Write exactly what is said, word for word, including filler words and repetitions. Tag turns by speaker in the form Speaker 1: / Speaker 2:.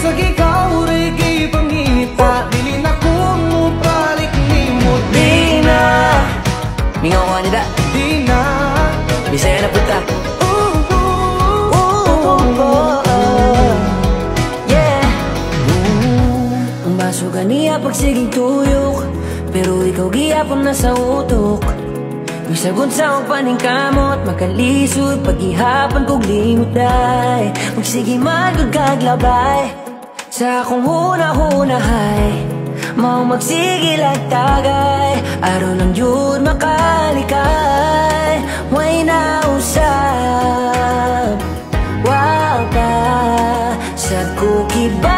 Speaker 1: sa ikaw rin pangita, dili na kung balik ni mo.
Speaker 2: Di na mingaw ko nida,
Speaker 1: Di na
Speaker 2: Bisaya na puta.
Speaker 1: Ooh, ooh, ooh, ooh,
Speaker 2: oh, yeah. Ang baso ganiya pagsiging tuyok, pero ikaw giyapon na sa utok. Bisagon sa akong paningkamot, makalisod pag-ihapon kong limot day. Magsige magod kaglabay sa akong huna-hunahay, mau magsige lagtagay, araw lang yun makalikay. Way na usap, wow pa sa kukiba.